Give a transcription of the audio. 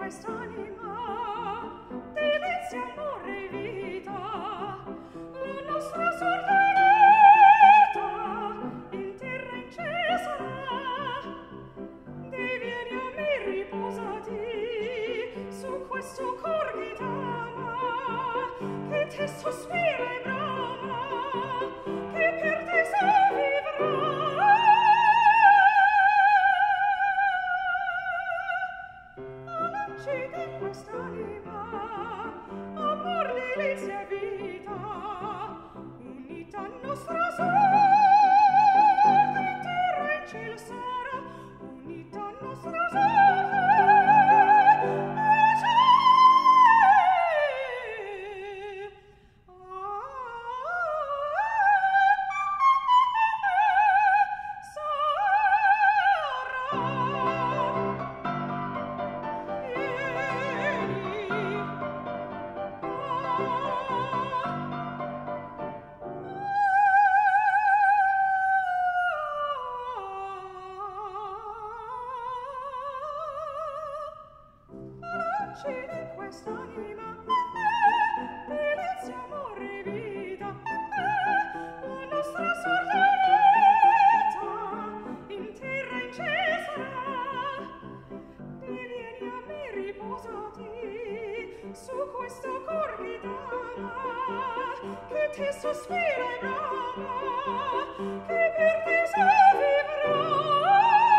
quest'anima, delizia, amore e vita, la nostra sorte reta, in terra in cielo sarà. Dei vieni a me riposati su questo cor che t'ama, che te sospira e brama, che per te sovivrà. Di quest'anima, amor, delizia e vita, unita a nostra sorte, in terra e in cielo sarà, unita a nostra sorte, e di quest'anima, delizia, amore e vita, la nostra sorte reta, in terra e in cielo sarà. Vieni a me riposati su questo cor che t'ama, che ti sospira e brama, che per te sovivrà.